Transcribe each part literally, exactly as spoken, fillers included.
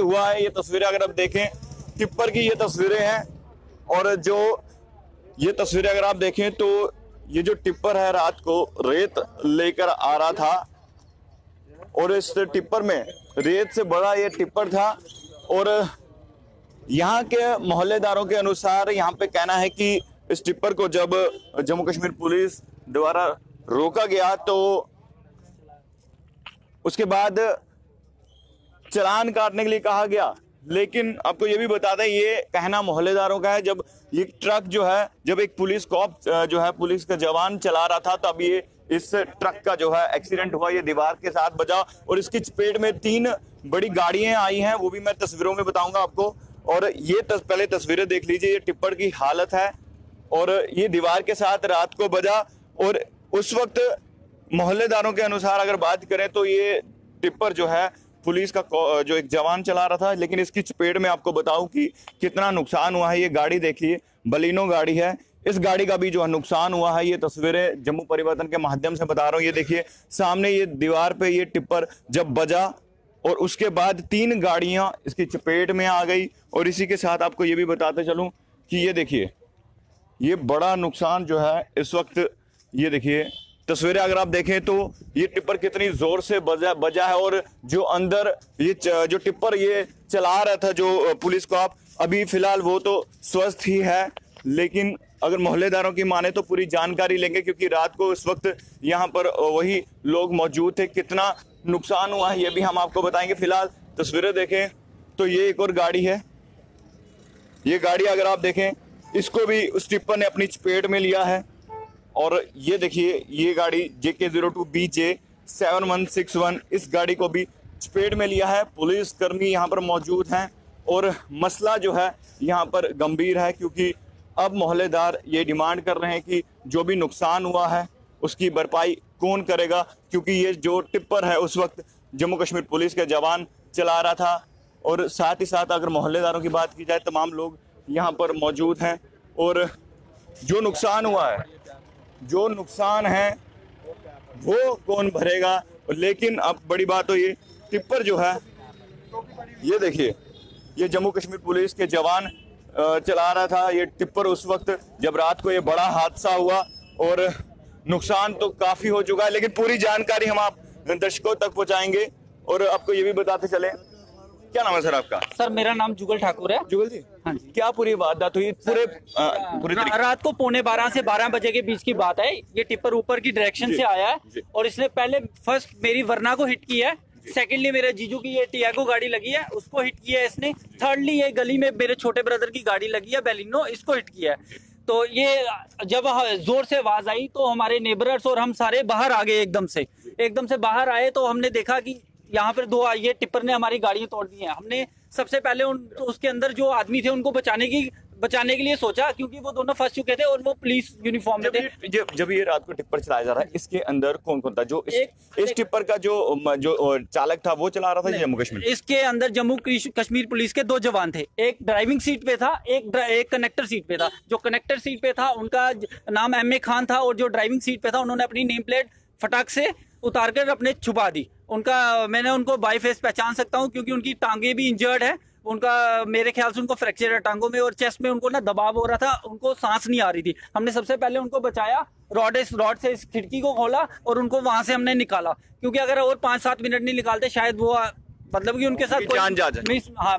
Accident हुआ है। ये तस्वीरें अगर आप देखें, टिप्पर की ये तस्वीरें हैं, और जो ये तस्वीरें अगर आप देखें तो ये जो टिप्पर है रात को रेत लेकर आ रहा था, और इस टिप्पर में रेत से बड़ा ये टिप्पर था। और यहाँ के मोहल्लेदारों के अनुसार यहाँ पे कहना है कि इस टिप्पर को जब जम्मू कश्मीर पुलिस द्वारा रोका गया तो उसके बाद चालान काटने के लिए कहा गया। लेकिन आपको ये भी बता दें, ये कहना मोहल्लेदारों का है, जब ये ट्रक जो है, जब एक पुलिस कॉप जो है, पुलिस का जवान चला रहा था, तब ये इस ट्रक का जो है एक्सीडेंट हुआ, ये दीवार के साथ बजा और इसकी चपेट में तीन बड़ी गाड़ियां आई हैं, वो भी मैं तस्वीरों में बताऊंगा आपको। और ये तस, पहले तस्वीरें देख लीजिए, ये टिप्पर की हालत है, और ये दीवार के साथ रात को बजा। और उस वक्त मोहल्लेदारों के अनुसार अगर बात करें तो ये टिप्पर जो है पुलिस का जो एक जवान चला रहा था, लेकिन इसकी चपेट में आपको बताऊं कि कितना नुकसान हुआ है। ये गाड़ी देखिए, बलिनो गाड़ी है, इस गाड़ी का भी जो है नुकसान हुआ है। ये तस्वीरें जम्मू परिवर्तन के माध्यम से बता रहा हूँ। ये देखिए सामने ये दीवार पे ये टिप्पर जब बजा और उसके बाद तीन गाड़ियां इसकी चपेट में आ गई। और इसी के साथ आपको ये भी बताते चलूं कि ये देखिए, ये बड़ा नुकसान जो है इस वक्त, ये देखिए तस्वीरें अगर आप देखें तो ये टिप्पर कितनी जोर से बजा बजा है। और जो अंदर ये जो टिप्पर ये चला रहा था जो पुलिस को, आप अभी फिलहाल वो तो स्वस्थ ही है, लेकिन अगर मोहल्लेदारों की माने तो पूरी जानकारी लेंगे, क्योंकि रात को इस वक्त यहाँ पर वही लोग मौजूद थे। कितना नुकसान हुआ है ये भी हम आपको बताएंगे। फिलहाल तस्वीरें देखें तो ये एक और गाड़ी है, ये गाड़ी अगर आप देखें, इसको भी उस टिप्पर ने अपनी चपेट में लिया है। और ये देखिए, ये गाड़ी J K zero two B J seven one six one, इस गाड़ी को भी चपेट में लिया है। पुलिस कर्मी यहाँ पर मौजूद हैं और मसला जो है यहाँ पर गंभीर है, क्योंकि अब मोहल्लेदार ये डिमांड कर रहे हैं कि जो भी नुकसान हुआ है उसकी भरपाई कौन करेगा, क्योंकि ये जो टिप्पर है उस वक्त जम्मू कश्मीर पुलिस के जवान चला रहा था। और साथ ही साथ अगर मोहल्लेदारों की बात की जाए, तमाम लोग यहाँ पर मौजूद हैं। और जो नुकसान हुआ है, जो नुकसान है वो कौन भरेगा। लेकिन अब बड़ी बात तो ये टिप्पर जो है, ये देखिए, ये जम्मू कश्मीर पुलिस के जवान चला रहा था ये टिप्पर उस वक्त जब रात को ये बड़ा हादसा हुआ। और नुकसान तो काफी हो चुका है, लेकिन पूरी जानकारी हम आप दर्शकों तक पहुंचाएंगे। और आपको ये भी बताते चले, क्या नाम है सर आपका? सर मेरा नाम जुगल ठाकुर है। जुगल जी, हाँ जी, क्या पूरी वारदात हुई? पूरे पूरी रा, रात को पौने बारह से बारह बजे के बीच की बात है। ये टिप्पर ऊपर की डायरेक्शन से आया है और इसने पहले फर्स्ट मेरी वरना को हिट किया है, सेकेंडली मेरे जीजू की ये टियागो गाड़ी लगी है, उसको हिट किया है इसने। थर्डली ये गली में मेरे छोटे ब्रदर की गाड़ी लगी है बेलिनो, इसको हिट किया है। तो ये जब जोर से आवाज आई तो हमारे नेबरर्स और हम सारे बाहर आ गए। एकदम से एकदम से बाहर आए तो हमने देखा कि यहाँ पर दो ये टिप्पर ने हमारी गाड़ियां तोड़ दी हैं। हमने सबसे पहले उन तो उसके अंदर जो आदमी थे उनको बचाने की बचाने के लिए सोचा, क्योंकि वो दोनों फंस चुके थे और वो पुलिस यूनिफॉर्म में थे। जब जब ये रात को टिप्पर चलाया जा रहा है, इसके अंदर कौन कौन था? जो इस, एक, इस टिप्पर का जो जो चालक था वो चला रहा था जम्मू कश्मीर? इसके अंदर जम्मू कश्मीर पुलिस के दो जवान थे, एक ड्राइविंग सीट पे था, एक एक कनेक्टर सीट पे था। जो कनेक्टर सीट पे था उनका नाम एम ए खान था, और जो ड्राइविंग सीट पे था उन्होंने अपनी नेम प्लेट फटाक से उतार कर अपने छुपा दी। उनका मैंने उनको बाई फेस पहचान सकता हूँ, क्योंकि उनकी टांगे भी इंजर्ड है। उनका मेरे ख्याल से उनको फ्रैक्चर है टांगों में, और चेस्ट में उनको ना दबाव हो रहा था, उनको सांस नहीं आ रही थी। हमने सबसे पहले उनको बचाया, रॉड इस रॉड से इस खिड़की को खोला और उनको वहां से हमने निकाला, क्योंकि अगर और पांच सात मिनट नहीं निकालते शायद वो मतलब कि उनके साथ जान जा जाए। हाँ,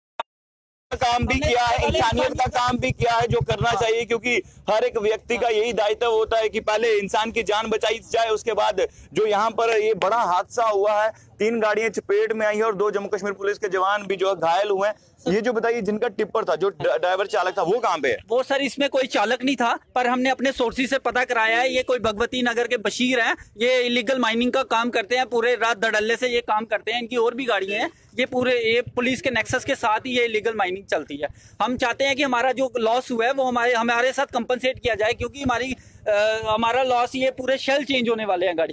काम भी किया है, इंसानियत का काम भी किया है जो करना चाहिए, क्योंकि हर एक व्यक्ति का यही दायित्व होता है कि पहले इंसान की जान बचाई जाए। उसके बाद जो यहाँ पर ये बड़ा हादसा हुआ है, तीन गाड़ियां चपेट में आई है और दो जम्मू कश्मीर पुलिस के जवान भी जो है घायल हुए हैं। ये जो बताइए, जिनका टिप्पर था, जो ड्राइवर चालक था, वो कहाँ पे है? वो सर इसमें कोई चालक नहीं था, पर हमने अपने सोर्सेज से पता कराया है। ये कोई भगवती नगर के बशीर हैं, ये इलीगल माइनिंग का काम करते हैं, पूरे रात धड़ल्ले से ये काम करते हैं। इनकी और भी गाड़ियां हैं, ये पूरे ये पुलिस के नेक्सस के साथ ही ये इलीगल माइनिंग चलती है। हम चाहते हैं कि हमारा जो लॉस हुआ है वो हमारे हमारे साथ कंपनसेट किया जाए, क्योंकि हमारी आ, हमारा लॉस ये पूरे शेल चेंज होने वाले हैं गाड़ी के।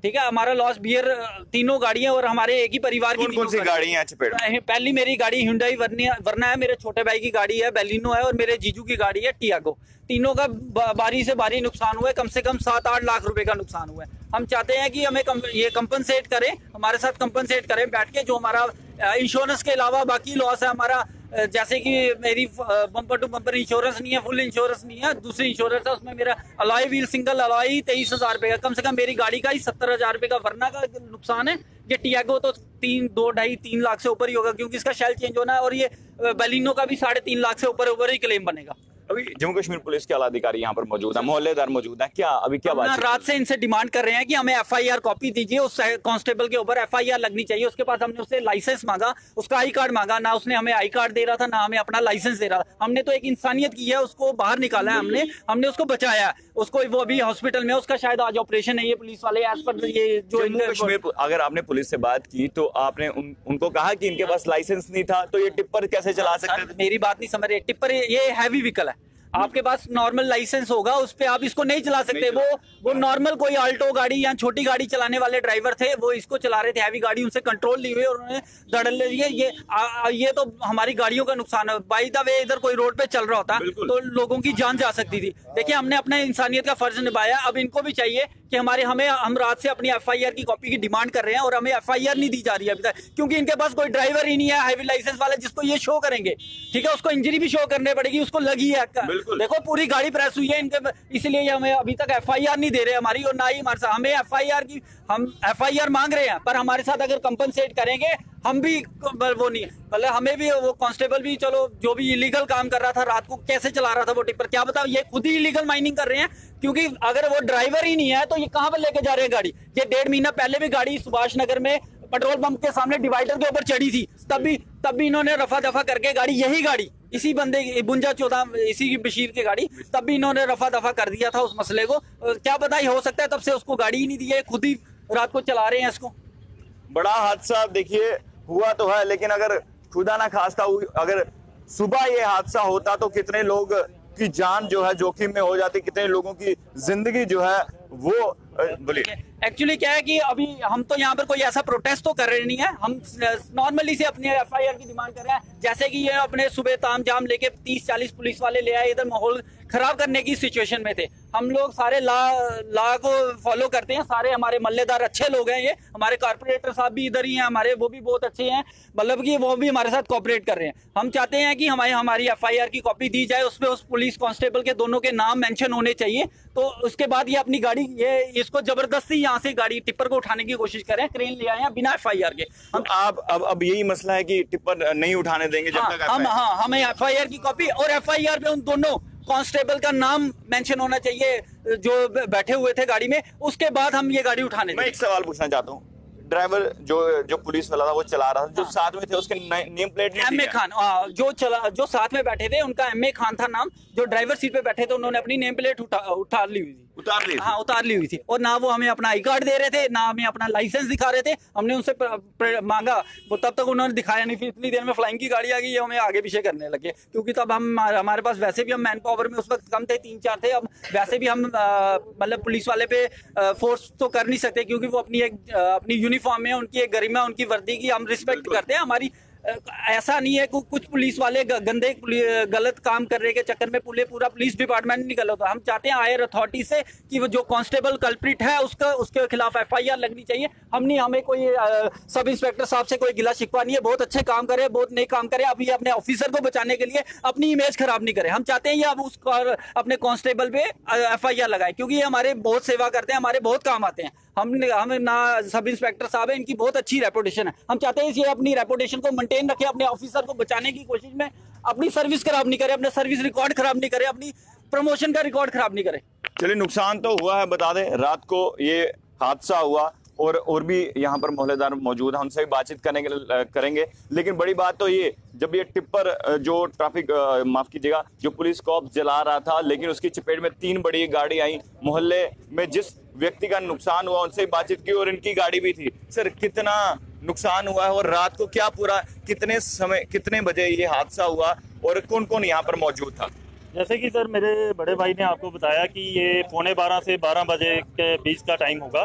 ठीक है, हमारा लॉस बियर तीनों गाड़ियां और हमारे एक ही परिवार की कौन कौन सी गाड़ियां हैं चपेट में? पहली मेरी गाड़ी Hyundai वर्ना है, मेरे छोटे भाई की गाड़ी है बेलिनो है, और मेरे जीजू की गाड़ी है टियागो। तीनों का बारी से बारी नुकसान हुआ है, कम से कम सात आठ लाख रुपए का नुकसान हुआ है। हम चाहते हैं कि हमें कम, ये कंपनसेट करें, हमारे साथ कंपनसेट करें बैठ के, जो हमारा इंश्योरेंस के अलावा बाकी लॉस है हमारा, जैसे कि मेरी बम्पर टू बम्पर इंश्योरेंस नहीं है, फुल इंश्योरेंस नहीं है, दूसरी इंश्योरेंस है, उसमें मेरा अलॉय व्हील सिंगल अलॉय तेईस हजार रुपए का, कम से कम मेरी गाड़ी का ही सत्तर हजार रुपए का वरना का नुकसान है। ये टियागो तो तीन दो ढाई तीन लाख से ऊपर ही होगा, क्योंकि इसका शेल चेंज होना है, और ये बेलिनो का भी साढ़े तीन लाख से ऊपर ऊपर ही क्लेम बनेगा। अभी जम्मू कश्मीर पुलिस के आला अधिकारी यहाँ पर मौजूद है, मोहल्लेदार मौजूद है, क्या अभी क्या बात? रात से इनसे डिमांड कर रहे हैं कि हमें एफआईआर कॉपी दीजिए, उस कांस्टेबल के ऊपर एफआईआर लगनी चाहिए। उसके पास हमने उससे लाइसेंस मांगा, उसका आई कार्ड मांगा, ना उसने हमें आई कार्ड दे रहा था, ना हमें अपना लाइसेंस दे रहा था। हमने तो एक इंसानियत की है, उसको बाहर निकाला है हमने हमने उसको बचाया, उसको वो अभी हॉस्पिटल में, उसका शायद आज ऑपरेशन है। ये पुलिस वाले एज पर ये जो जम्मू कश्मीर, अगर आपने पुलिस से बात की तो आपने उन, उनको कहा कि इनके पास लाइसेंस नहीं था, तो ये टिप्पर कैसे चला सकते थे? मेरी बात नहीं समझ रहे, टिप्पर ये हैवी व्हीकल है, आपके पास नॉर्मल लाइसेंस होगा, उस पे आप इसको नहीं चला सकते। वो वो नॉर्मल कोई आल्टो गाड़ी या छोटी गाड़ी चलाने वाले ड्राइवर थे, वो इसको चला रहे थे, हैवी गाड़ी, उनसे कंट्रोल नहीं हुई और उन्होंने धड़ल्ले ले लिए। ये आ, ये तो हमारी गाड़ियों का नुकसान है। बाय द वे इधर कोई रोड पे चल रहा होता तो लोगों की जान जा सकती थी। देखिए, हमने अपने इंसानियत का फर्ज निभाया, अब इनको भी चाहिए कि हमारे हमें हम रात से अपनी एफआईआर की कॉपी की डिमांड कर रहे हैं, और हमें एफआईआर नहीं दी जा रही है अभी तक, क्योंकि इनके पास कोई ड्राइवर ही नहीं है हैवी लाइसेंस वाले जिसको ये शो करेंगे। ठीक है, उसको इंजरी भी शो करने पड़ेगी, उसको लगी है, देखो पूरी गाड़ी प्रेस हुई है इनके, इसलिए हमें अभी तक एफआईआर नहीं दे रहे हमारी, और ना ही हमारे साथ हमें एफआईआर की, हम एफआईआर मांग रहे हैं, पर हमारे साथ अगर कंपनसेट करेंगे हम भी वो नहीं, मतलब हमें भी वो कांस्टेबल भी, चलो जो भी इलीगल काम कर रहा था रात को, कैसे चला रहा था वो टिप्पर, क्या बताओ, ये खुद ही इलीगल माइनिंग कर रहे हैं, क्योंकि अगर वो ड्राइवर ही नहीं है तो ये कहां पर लेके जा रहे हैं गाड़ी। ये डेढ़ महीना पहले भी गाड़ी सुभाष नगर में पेट्रोल पंप के सामने डिवाइडर के ऊपर चढ़ी थी, तब भी तब भी इन्होंने रफा दफा करके गाड़ी, यही गाड़ी इसी बंदे बुंजा चौदह इसी की बशीर की गाड़ी, तब भी इन्होंने रफा दफा कर दिया था उस मसले को। क्या पता ही हो सकता है तब से उसको गाड़ी ही नहीं दी है, खुद ही रात को चला रहे हैं इसको। बड़ा हादसा देखिए हुआ तो है, लेकिन अगर खुदा ना खास्ता अगर सुबह ये हादसा होता तो कितने लोग की जान जो है जोखिम में हो जाती, कितने लोगों की जिंदगी जो है वो, बोलिए। एक्चुअली क्या है कि अभी हम तो यहाँ पर कोई ऐसा प्रोटेस्ट तो कर रहे नहीं है, हम नॉर्मली से अपने एफआईआर की डिमांड कर रहे हैं। जैसे कि ये अपने सुबह ताम जाम लेके तीस चालीस पुलिस वाले ले आए, इधर माहौल खराब करने की सिचुएशन में थे। हम लोग सारे ला ला को फॉलो करते हैं, सारे हमारे मल्लेदार अच्छे लोग हैं, ये हमारे कारपोरेटर साहब भी इधर ही हैं हमारे, वो भी बहुत अच्छे हैं, मतलब कि वो भी हमारे साथ कोऑपरेट कर रहे हैं। हम चाहते हैं कि हमारी हमारी एफआईआर की कॉपी दी जाए, उसमें उस पुलिस कांस्टेबल के दोनों के नाम मेंशन होने चाहिए, तो उसके बाद ये अपनी गाड़ी, ये इसको जबरदस्ती यहाँ से गाड़ी टिप्पर को उठाने की कोशिश करें, क्रेन ले आए हैं बिना एफआईआर के। हम आप अब अब यही मसला है कि टिप्पर नहीं उठाने देंगे जब हाँ, तक हम हाँ हमें एफआईआर की कॉपी और एफआईआर पे उन दोनों कांस्टेबल का नाम मेंशन होना चाहिए जो बैठे हुए थे गाड़ी में, उसके बाद हम ये गाड़ी उठाने। मैं एक सवाल पूछना चाहता हूँ, ड्राइवर जो जो पुलिस वाला था वो चला रहा था, जो हाँ। साथ में थे उसके name plate M A Khan, जो चला जो साथ में बैठे थे उनका एम ए खान था नाम, जो ड्राइवर सीट पे बैठे थे उन्होंने अपनी नेम प्लेट उठा उतार ली हुई थी उतार ली हाँ उतार ली हुई थी, और ना वो हमें अपना आई कार्ड दे रहे थे, ना हमें अपना लाइसेंस दिखा रहे थे। हमने उनसे प्र, प्र, मांगा, वो तब तक उन्होंने दिखाया नहीं, फिर इतनी देर में फ्लाइंग की गाड़ी आ गई, हमें आगे पीछे करने लगे, क्योंकि तब हम हमारे पास वैसे भी हम मैन पावर में उस वक्त कम थे, तीन चार थे। अब वैसे भी हम मतलब पुलिस वाले पे फोर्स तो कर नहीं सकते, क्योंकि वो अपनी एक अपनी यूनिफॉर्म में, उनकी एक गरिमा, उनकी वर्दी की हम रिस्पेक्ट करते हैं। हमारी ऐसा नहीं है कि कुछ पुलिस वाले गंदे गलत काम करने के चक्कर में पूरे पूरा पुलिस डिपार्टमेंट नहीं गलत होता। हम चाहते हैं हायर अथॉरिटी से कि वो जो कांस्टेबल कल्प्रिट है उसका उसके खिलाफ एफआईआर लगनी चाहिए। हम नहीं, हमें कोई आ, सब इंस्पेक्टर साहब से कोई गिला शिकवा नहीं है, बहुत अच्छे काम करे, बहुत नए काम करे। अब ये अपने ऑफिसर को बचाने के लिए अपनी इमेज खराब नहीं करे। हम चाहते हैं ये अब उस अपने कांस्टेबल पे एफआईआर लगाए, क्योंकि ये हमारे बहुत सेवा करते हैं, हमारे बहुत काम आते हैं। हम हम ना सब इंस्पेक्टर साहब है, इनकी बहुत अच्छी रेपुटेशन है। हम चाहते हैं ये अपनी रेपुटेशन को मेंटेन रखे, अपने ऑफिसर को बचाने की कोशिश में अपनी सर्विस खराब नहीं करे, अपने सर्विस रिकॉर्ड खराब नहीं करे, अपनी प्रमोशन का रिकॉर्ड खराब नहीं करे। चलिए, नुकसान तो हुआ है, बता दें रात को ये हादसा हुआ, और और भी यहाँ पर मोहल्लेदार मौजूद हैं, उनसे भी बातचीत करने के करेंगे। लेकिन बड़ी बात तो ये, जब ये टिप्पर जो ट्रैफिक माफ कीजिएगा जो पुलिस कॉप जला रहा था, लेकिन उसकी चपेट में तीन बड़ी गाड़ी आई, मोहल्ले में जिस व्यक्ति का नुकसान हुआ उनसे बातचीत की, और इनकी गाड़ी भी थी। सर, कितना नुकसान हुआ है, और रात को क्या पूरा कितने समय कितने बजे ये हादसा हुआ, और कौन कौन यहाँ पर मौजूद था? जैसे कि सर मेरे बड़े भाई ने आपको बताया कि ये पौने बारह से बारह बजे के बीच का टाइम होगा,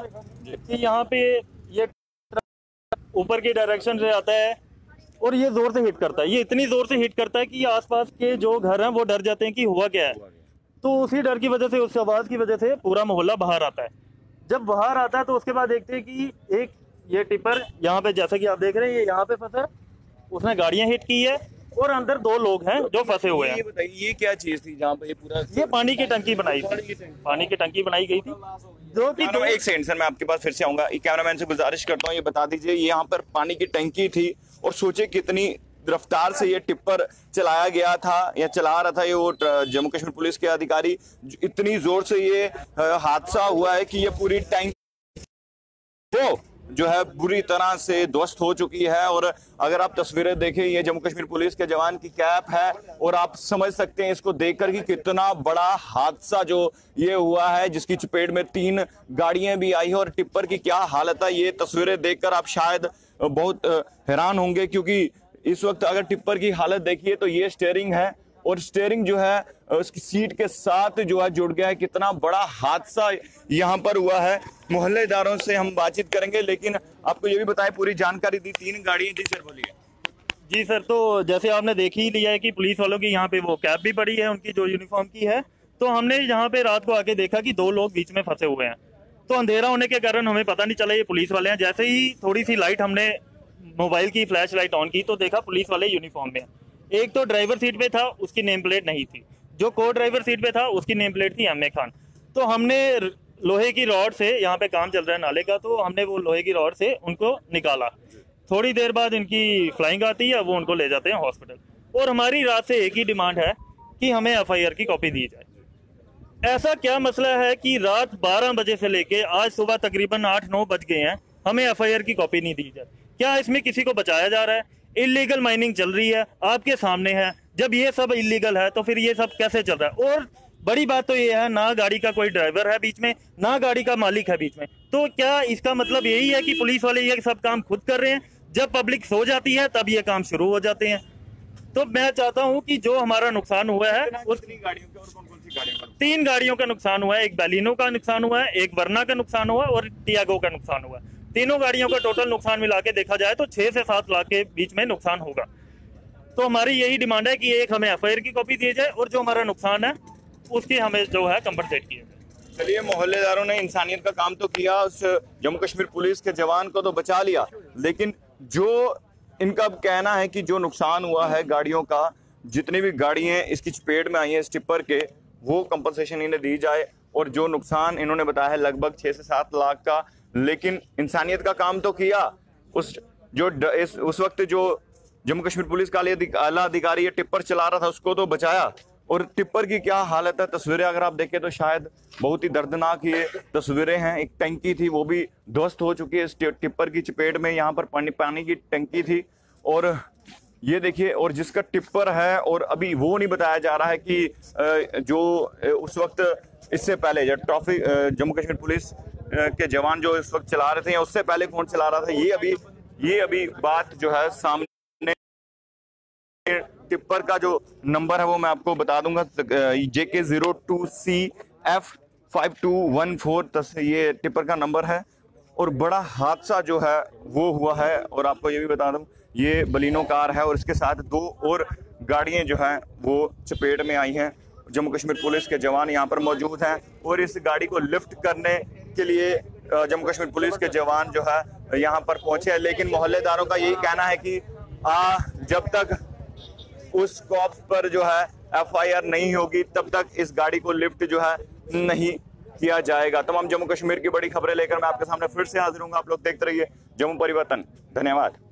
कि यहाँ पे ये ऊपर की डायरेक्शन से आता है और ये जोर से हिट करता है। ये इतनी जोर से हिट करता है कि आसपास के जो घर हैं वो डर जाते हैं कि हुआ क्या है। तो उसी डर की वजह से, उस आवाज की वजह से पूरा मोहल्ला बाहर आता है। जब बाहर आता है तो उसके बाद देखते हैं कि एक ये टिपर यहाँ पे, जैसा कि आप देख रहे हैं, ये यहाँ पे फंसा है, उसने गाड़ियां हिट की है और अंदर दो लोग हैं जो फंसे हुए हैं। ये बताइए ये क्या चीज थी जहाँ पे ये पूरा? ये पानी की टंकी बनाई थी, पानी की टंकी बनाई गई थी जो कि दो... एक सेकंड सर, मैं आपके पास फिर से आऊंगा। कैमरामैन से गुजारिश करता हूँ ये बता दीजिए, ये यहाँ पर पानी की टंकी थी और सोचे कितनी रफ्तार से ये टिप्पर चलाया गया था या चला रहा था ये वो जम्मू कश्मीर पुलिस के अधिकारी, इतनी जोर से ये हादसा हुआ है कि ये पूरी टैंक वो जो है बुरी तरह से ध्वस्त हो चुकी है। और अगर आप तस्वीरें देखें, ये जम्मू कश्मीर पुलिस के जवान की कैप है और आप समझ सकते हैं इसको देखकर कि कितना बड़ा हादसा जो ये हुआ है, जिसकी चपेट में तीन गाड़ियां भी आई है और टिप्पर की क्या हालत है ये तस्वीरें देखकर आप शायद बहुत हैरान होंगे। क्योंकि इस वक्त अगर टिप्पर की हालत देखिए तो ये स्टीयरिंग है और स्टीयरिंग जो है उसकी सीट के साथ जो है जुड़ गया है। कितना बड़ा हादसा यहाँ पर हुआ है। मोहल्लेदारों से हम बातचीत करेंगे, लेकिन आपको ये भी बताएं, पूरी जानकारी दी। तीन गाड़ियां। जी सर बोलिए। जी सर, तो जैसे आपने देख ही लिया है कि पुलिस वालों की यहाँ पे वो कैप भी पड़ी है, उनकी जो यूनिफॉर्म की है। तो हमने यहाँ पे रात को आके देखा कि दो लोग बीच में फंसे हुए हैं। तो अंधेरा होने के कारण हमें पता नहीं चला ये पुलिस वाले हैं। जैसे ही थोड़ी सी लाइट, हमने मोबाइल की फ्लैश लाइट ऑन की तो देखा पुलिस वाले यूनिफॉर्म में। एक तो ड्राइवर सीट पे था, उसकी नेम प्लेट नहीं थी। जो को ड्राइवर सीट पे था उसकी नेम प्लेट थी एम ए खान। तो हमने लोहे की रॉड से, यहाँ पे काम चल रहा है नाले का, तो हमने वो लोहे की रॉड से उनको निकाला। थोड़ी देर बाद इनकी फ्लाइंग आती है, वो उनको ले जाते हैं हॉस्पिटल। और हमारी रात से एक ही डिमांड है कि हमें एफ आई आर की कॉपी दी जाए। ऐसा क्या मसला है कि रात बारह बजे से लेके आज सुबह तकरीबन आठ नौ बज गए हैं, हमें एफ आई आर की कॉपी नहीं दी जाए? क्या इसमें किसी को बचाया जा रहा है? इलीगल माइनिंग चल रही है, आपके सामने है। जब ये सब इलीगल है तो फिर ये सब कैसे चल रहा है? और बड़ी बात तो ये है, ना गाड़ी का कोई ड्राइवर है बीच में, ना गाड़ी का मालिक है बीच में। तो क्या इसका मतलब यही है कि पुलिस वाले ये सब काम खुद कर रहे हैं? जब पब्लिक सो जाती है तब ये काम शुरू हो जाते हैं। तो मैं चाहता हूं कि जो हमारा नुकसान हुआ है उस गाड़ियों का, और कौन कौन सी गाड़ियों का? तीन गाड़ियों का नुकसान हुआ है। एक बैलिनो का नुकसान हुआ है, एक वर्ना का नुकसान हुआ है और टियागो का नुकसान हुआ है। तीनों गाड़ियों का टोटल नुकसान मिला के देखा जाए तो छह से सात लाख के बीच में नुकसान होगा। तो हमारी यही डिमांड है कि एक हमें एफ आई आर की कॉपी दी जाए और जो हमारा नुकसान है उसकी हमें जो है कंपनसेट किया जाए। चलिए, मोहल्लेदारों ने इंसानियत का काम तो किया, उस जम्मू कश्मीर पुलिस के जवान को तो बचा लिया, लेकिन जो इनका कहना है कि जो नुकसान हुआ है गाड़ियों का, जितनी भी गाड़ियां इसकी चपेट में आई हैं इस टिप्पर के, वो कंपनसेशन इन्हें दी जाए। और जो नुकसान इन्होंने बताया है लगभग छह से सात लाख का, लेकिन इंसानियत का काम तो किया। उस जो इस, उस वक्त जो जम्मू कश्मीर पुलिस का आला अधिकारी ये टिप्पर चला रहा था उसको तो बचाया। और टिप्पर की क्या हालत है, तस्वीरें अगर आप देखें तो शायद बहुत ही दर्दनाक ये तस्वीरें हैं। एक टंकी थी वो भी ध्वस्त हो चुकी है इस टिप्पर की चपेट में। यहाँ पर पानी पानी की टंकी थी और ये देखिए, और जिसका टिप्पर है, और अभी वो नहीं बताया जा रहा है कि जो उस वक्त इससे पहले जब ट्रैफिक जम्मू कश्मीर पुलिस के जवान जो इस वक्त चला रहे थे, उससे पहले कौन चला रहा था, ये अभी ये अभी बात जो है सामने। टिप्पर का जो नंबर है वो मैं आपको बता दूंगा, J K zero two C F five two one four ये टिप्पर का नंबर है। और बड़ा हादसा जो है वो हुआ है। और आपको ये भी बता दूं, ये बलिनो कार है और इसके साथ दो और गाड़ियां जो हैं वो चपेट में आई हैं। जम्मू कश्मीर पुलिस के जवान यहाँ पर मौजूद हैं और इस गाड़ी को लिफ्ट करने के लिए जम्मू कश्मीर पुलिस के जवान जो है यहाँ पर पहुंचे हैं। लेकिन मोहल्लेदारों का यही कहना है कि आ, जब तक उस कॉप्स पर जो है एफ आई आर नहीं होगी तब तक इस गाड़ी को लिफ्ट जो है नहीं किया जाएगा। तमाम जम्मू कश्मीर की बड़ी खबरें लेकर मैं आपके सामने फिर से हाजिर हूँ। आप लोग देखते रहिए जम्मू परिवर्तन। धन्यवाद।